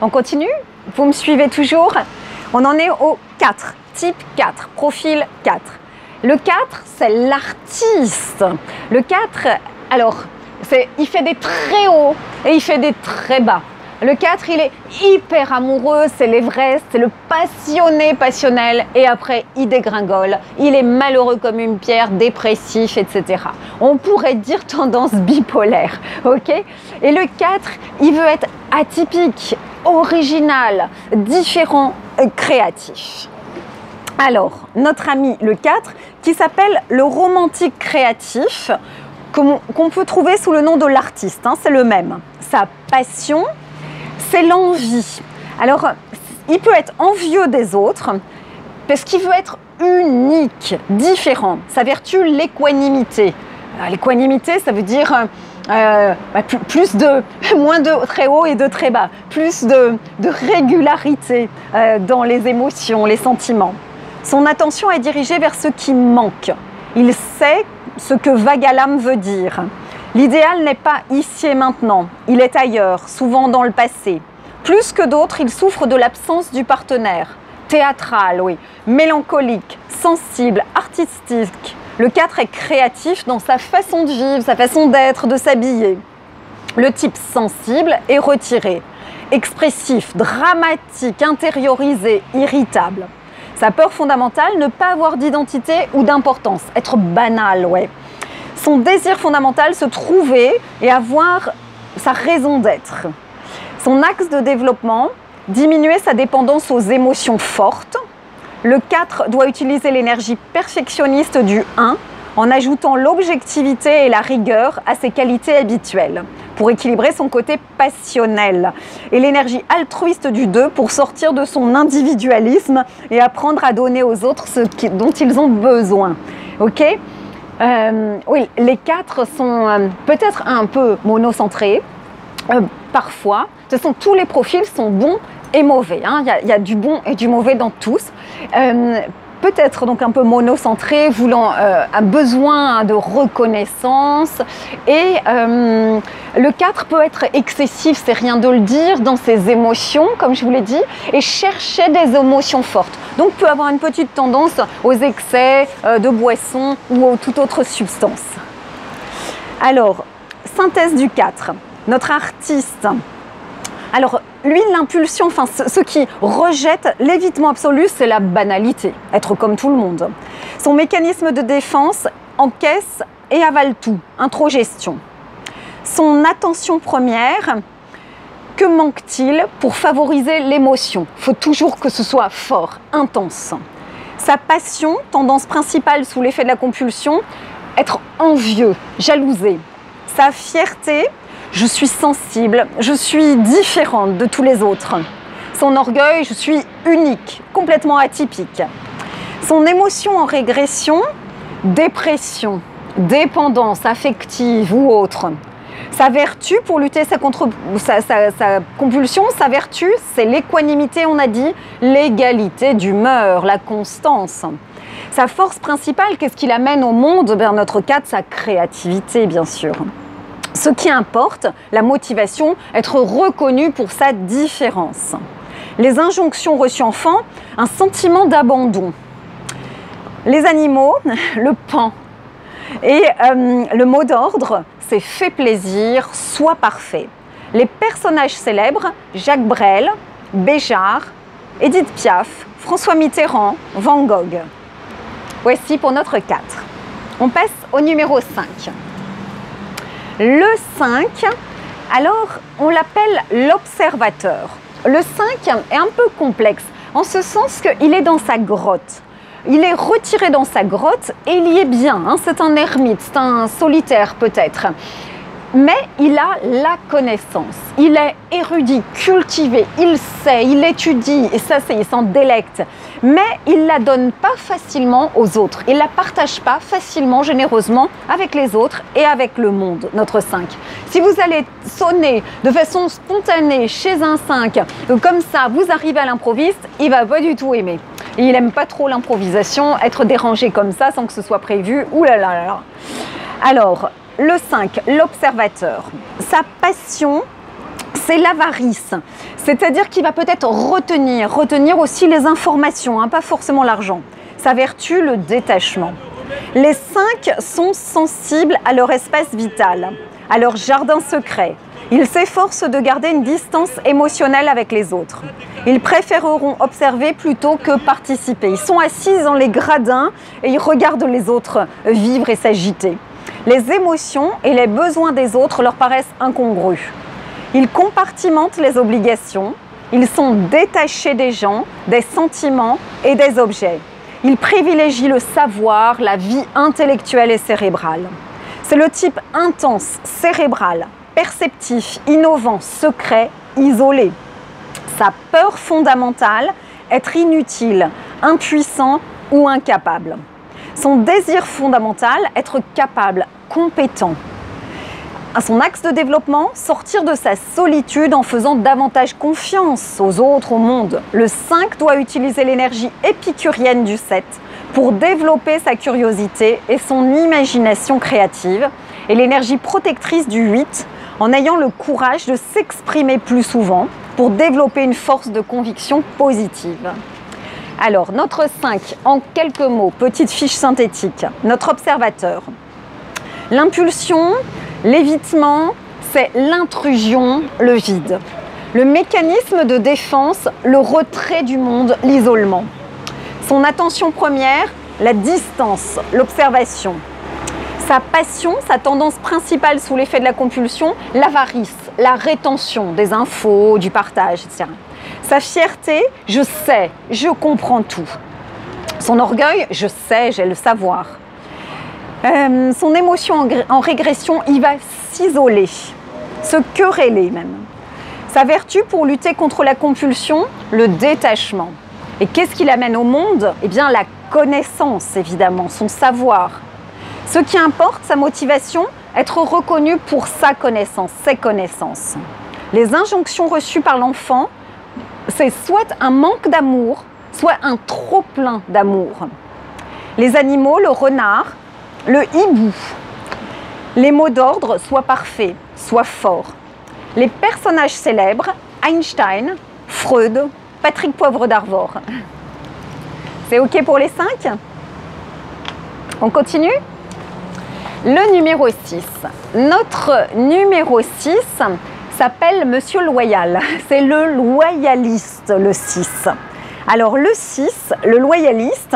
On continue? Vous me suivez toujours? On en est au 4, type 4, profil 4. Le 4, c'est l'artiste. Le 4, alors, il fait des très hauts et il fait des très bas. Le 4, il est hyper amoureux, c'est l'Everest, c'est le passionné passionnel. Et après, il dégringole. Il est malheureux comme une pierre, dépressif, etc. On pourrait dire tendance bipolaire, ok? Et le 4, il veut être atypique, original, différent, créatif. Alors, notre ami le 4, qui s'appelle le romantique créatif, qu'on peut trouver sous le nom de l'artiste, hein, c'est le même. Sa passion, c'est l'envie. Alors, il peut être envieux des autres parce qu'il veut être unique, différent. Sa vertu, l'équanimité. L'équanimité, ça veut dire moins de très haut et de très bas, plus de régularité dans les émotions, les sentiments. Son attention est dirigée vers ce qui manque. Il sait ce que vague à l'âme veut dire. L'idéal n'est pas ici et maintenant, il est ailleurs, souvent dans le passé. Plus que d'autres, il souffre de l'absence du partenaire. Théâtral, oui, mélancolique, sensible, artistique. Le 4 est créatif dans sa façon de vivre, sa façon d'être, de s'habiller. Le type sensible est retiré, expressif, dramatique, intériorisé, irritable. Sa peur fondamentale, ne pas avoir d'identité ou d'importance, être banal, ouais. Son désir fondamental, se trouver et avoir sa raison d'être. Son axe de développement, diminuer sa dépendance aux émotions fortes. Le 4 doit utiliser l'énergie perfectionniste du 1 en ajoutant l'objectivité et la rigueur à ses qualités habituelles pour équilibrer son côté passionnel. Et l'énergie altruiste du 2 pour sortir de son individualisme et apprendre à donner aux autres ce dont ils ont besoin. Ok ? Oui, les 4 sont peut-être un peu monocentrés, parfois. De toute façon, tous les profils sont bons et mauvais. Hein. Il y a du bon et du mauvais dans tous. Peut-être donc un peu monocentré, voulant un besoin de reconnaissance. Et le 4 peut être excessif, c'est rien de le dire, dans ses émotions, comme je vous l'ai dit, et chercher des émotions fortes. Donc peut avoir une petite tendance aux excès de boissons ou aux toute autre substance. Alors, synthèse du 4, notre artiste. Alors, lui, l'impulsion, enfin, ce qui rejette l'évitement absolu, c'est la banalité, être comme tout le monde. Son mécanisme de défense encaisse et avale tout, introgestion. Son attention première, que manque-t-il pour favoriser l'émotion? Il faut toujours que ce soit fort, intense. Sa passion, tendance principale sous l'effet de la compulsion, être envieux, jalousé. Sa fierté, je suis sensible, je suis différente de tous les autres. Son orgueil, je suis unique, complètement atypique. Son émotion en régression, dépression, dépendance affective ou autre. Sa vertu pour lutter contre sa compulsion, sa vertu, c'est l'équanimité, on a dit, l'égalité d'humeur, la constance. Sa force principale, qu'est-ce qui l'amène au monde? Vers notre 4, sa créativité, bien sûr. Ce qui importe, la motivation, être reconnu pour sa différence. Les injonctions reçues enfant, un sentiment d'abandon. Les animaux, le pan. Et le mot d'ordre, c'est fais plaisir, sois parfait. Les personnages célèbres, Jacques Brel, Béjart, Édith Piaf, François Mitterrand, Van Gogh. Voici pour notre 4. On passe au numéro 5. Le 5, alors on l'appelle l'observateur. Le 5 est un peu complexe, en ce sens qu'il est dans sa grotte. Il est retiré dans sa grotte et il y est bien, hein, c'est un ermite, c'est un solitaire peut-être. Mais il a la connaissance, il est érudit, cultivé, il sait, il étudie, et ça c'est, il s'en délecte. Mais il ne la donne pas facilement aux autres, il ne la partage pas facilement, généreusement avec les autres et avec le monde, notre 5. Si vous allez sonner de façon spontanée chez un 5, comme ça, vous arrivez à l'improviste, il ne va pas du tout aimer. Et il n'aime pas trop l'improvisation, être dérangé comme ça sans que ce soit prévu, oulala. Alors, le 5, l'observateur. Sa passion, c'est l'avarice. C'est-à-dire qu'il va peut-être retenir aussi les informations, hein, pas forcément l'argent. Sa vertu, le détachement. Les 5 sont sensibles à leur espace vital, à leur jardin secret. Ils s'efforcent de garder une distance émotionnelle avec les autres. Ils préféreront observer plutôt que participer. Ils sont assis dans les gradins et ils regardent les autres vivre et s'agiter. Les émotions et les besoins des autres leur paraissent incongrus. Ils compartimentent les obligations. Ils sont détachés des gens, des sentiments et des objets. Ils privilégient le savoir, la vie intellectuelle et cérébrale. C'est le type intense, cérébral, perceptif, innovant, secret, isolé. Sa peur fondamentale, être inutile, impuissant ou incapable. Son désir fondamental, être capable, compétent. À son axe de développement, sortir de sa solitude en faisant davantage confiance aux autres, au monde. Le 5 doit utiliser l'énergie épicurienne du 7 pour développer sa curiosité et son imagination créative, et l'énergie protectrice du 8 en ayant le courage de s'exprimer plus souvent pour développer une force de conviction positive. Alors, notre 5, en quelques mots, petite fiche synthétique, notre observateur. L'impulsion, l'évitement, c'est l'intrusion, le vide. Le mécanisme de défense, le retrait du monde, l'isolement. Son attention première, la distance, l'observation. Sa passion, sa tendance principale sous l'effet de la compulsion, l'avarice, la rétention des infos, du partage, etc. Sa fierté, je sais, je comprends tout. Son orgueil, je sais, j'ai le savoir. Son émotion en régression, il va s'isoler, se quereller même. Sa vertu pour lutter contre la compulsion, le détachement. Et qu'est-ce qu'il amène au monde? Eh bien la connaissance évidemment, son savoir. Ce qui importe, sa motivation, être reconnu pour sa connaissance, ses connaissances. Les injonctions reçues par l'enfant, c'est soit un manque d'amour, soit un trop-plein d'amour. Les animaux, le renard, le hibou. Les mots d'ordre, soit parfaits, soit forts. Les personnages célèbres, Einstein, Freud, Patrick Poivre d'Arvor. C'est OK pour les 5? On continue? Le numéro 6. Notre numéro 6 s'appelle Monsieur Loyal. C'est le loyaliste, le 6. Alors le 6, le loyaliste,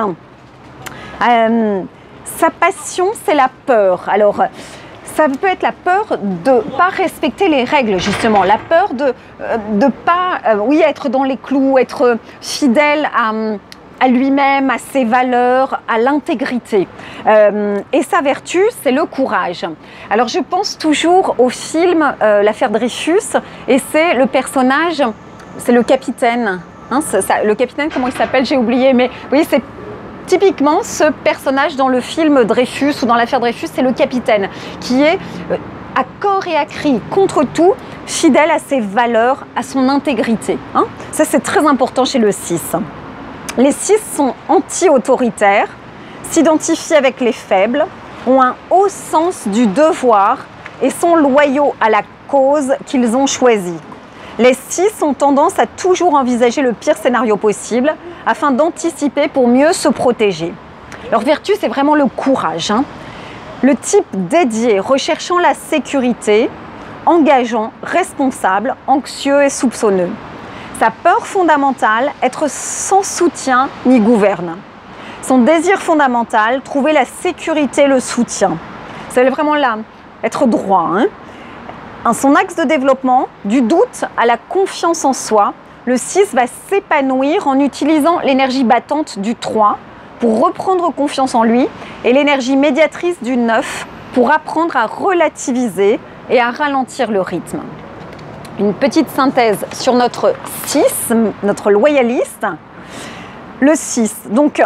sa passion, c'est la peur. Alors, ça peut être la peur de ne pas respecter les règles, justement. La peur de ne pas être dans les clous, être fidèle à lui-même, à ses valeurs, à l'intégrité. Et sa vertu, c'est le courage. Alors, je pense toujours au film L'affaire Dreyfus, et c'est le personnage, c'est le capitaine. Hein, le capitaine, comment il s'appelle? J'ai oublié, mais vous voyez, c'est typiquement ce personnage dans le film Dreyfus ou dans l'affaire Dreyfus, c'est le capitaine qui est à corps et à cri, contre tout, fidèle à ses valeurs, à son intégrité. Hein, ça, c'est très important chez le 6. Les 6 sont anti-autoritaires, s'identifient avec les faibles, ont un haut sens du devoir et sont loyaux à la cause qu'ils ont choisie. Les 6 ont tendance à toujours envisager le pire scénario possible afin d'anticiper pour mieux se protéger. Leur vertu, c'est vraiment le courage. Hein. Le type dédié, recherchant la sécurité, engageant, responsable, anxieux et soupçonneux. Sa peur fondamentale, être sans soutien ni gouverne. Son désir fondamental, trouver la sécurité, le soutien. C'est vraiment là, être droit. Hein. Son axe de développement, du doute à la confiance en soi, le 6 va s'épanouir en utilisant l'énergie battante du 3 pour reprendre confiance en lui et l'énergie médiatrice du 9 pour apprendre à relativiser et à ralentir le rythme. Une petite synthèse sur notre 6, notre loyaliste. Le 6, donc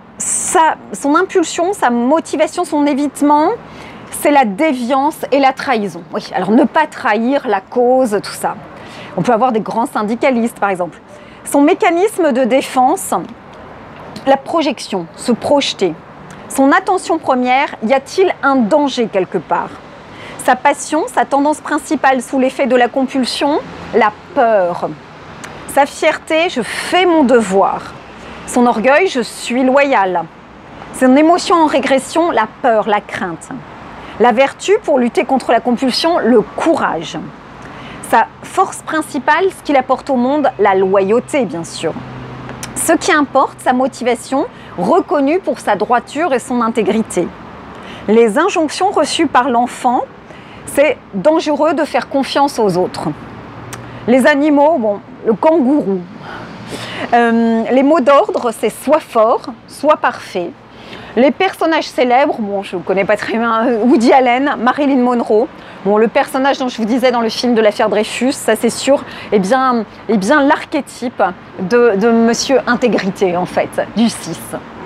son impulsion, sa motivation, son évitement, c'est la déviance et la trahison. Oui, alors ne pas trahir la cause, tout ça. On peut avoir des grands syndicalistes, par exemple. Son mécanisme de défense, la projection, se projeter. Son attention première, y a-t-il un danger quelque part? Sa passion, sa tendance principale sous l'effet de la compulsion, la peur. Sa fierté, je fais mon devoir. Son orgueil, je suis loyal. Son émotion en régression, la peur, la crainte. La vertu, pour lutter contre la compulsion, le courage. Sa force principale, ce qu'il apporte au monde, la loyauté, bien sûr. Ce qui importe, sa motivation, reconnue pour sa droiture et son intégrité. Les injonctions reçues par l'enfant, c'est dangereux de faire confiance aux autres. Les animaux, bon, le kangourou. Les mots d'ordre, c'est soit fort, soit parfait. Les personnages célèbres, bon, je ne connais pas très bien, Woody Allen, Marilyn Monroe. Bon, le personnage dont je vous disais dans le film de l'affaire Dreyfus, ça c'est sûr, est bien l'archétype de Monsieur Intégrité, en fait, du 6.